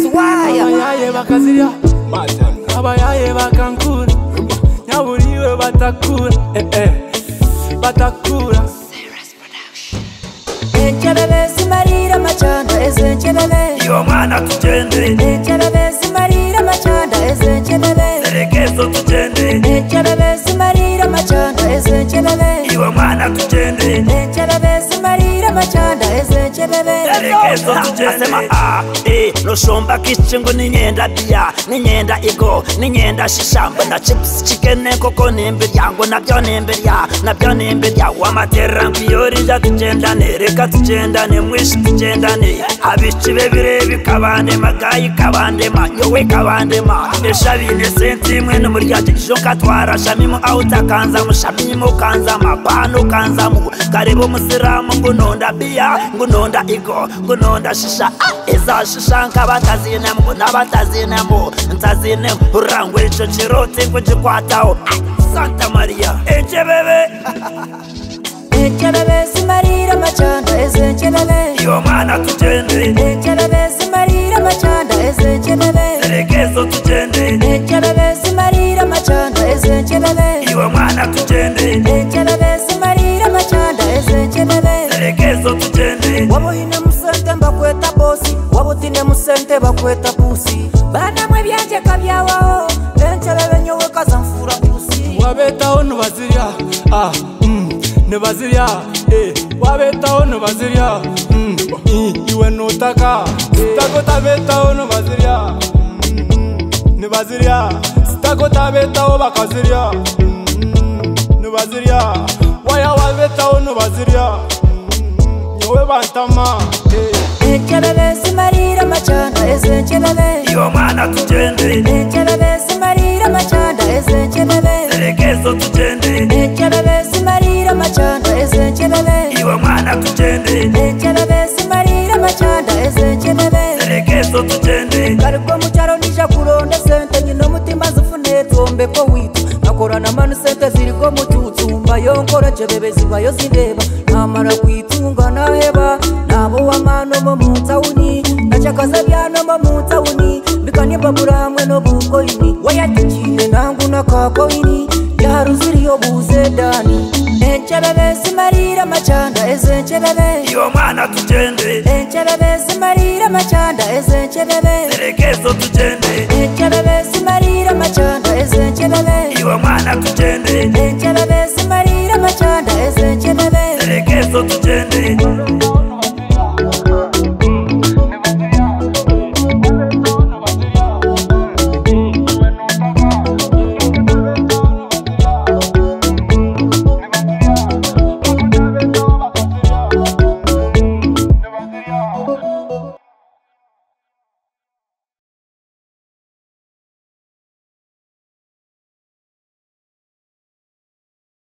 waya abayaye bakazirya abayaye bakankura nyaburiwe batakura batakura enchebebe simarira machanda ezenchebebe iyo mwana tugende enchebebe simarira machanda ezenchebebe zerekezo tugende enchebebe simarira machanda ezenchebebe iyo mwana tugende enchebebe simarira machanda ezenchebebe zerekezo tugende asema loshomba kichingu ninyenda bia ninyenda igo ninyenda shishamba na chips chicken koko nimbirya ngo nabyo nimbirya wamaterera ngiyori tugendane reka tugendane mwishi tugendane abichibe birebi kabande magayi kabande manyowe kabande ma eshabine senti mwe no muryaje jonka twarashamimo autakanza mushamimo kanza mabano kanza mu karebo musiramu ngunonda bia ngunonda igo ngunonda shisha eza shisha nk'abatazine mu n'abatazine mu ntazine urangwe ico kirote kugikwataho Santa Maria enchebebe enchebebe simarira machanda ezenchebebe iyo mwana tugende enchebebe simarira machanda ezenchebebe zerekezo tugende enchebebe simarira machanda ezenchebebe iyo mwana tugende enchebebe simarira machanda ezenchebebe zerekezo tugende wabohine musente bakweta bosi wabutine musente bakweta pusi bana mwe byanje kabyawo enchebebe nyowe kazamfura pusi wabetaho nubazirya nubazirya wabetaho nubazirya iwe nutaka sitakotabetaho nubazirya nubazirya sitakotabetaho bakazirya nubazirya waya wabetaho nubazirya nyowe bantama enchebebe simarira machanda ezenchebebe iyo mwana tugende enchebebe simarira machanda ezenchebebe zerekezo tugende enchebebe simarira machanda ezenchebebe iyo mwana tugende enchebebe simarira machanda ezenchebebe zerekezo tugende kariko mucharo nisha kuronda sente nyino mutima zifune tombe ko witu nakorana manu sente ziriko mututumba yonkora chebebe zibayo zindeba namara kwitunga naheba nabo wamano mo mutawuni nachakaza byano mo mutawuni bikanyeba buramwe no bukoini wayatikine nangu nakakoini yaruziriyo buzedani enchebebe simarira machanda ezenchebebe iyo mwana tugende enchebebe simarira machanda ezenchebebe zerekezo tugende enchebebe simarira machanda ezenchebebe iyo mwana tugende enchebebe simarira machanda ezenchebebe zerekezo tugende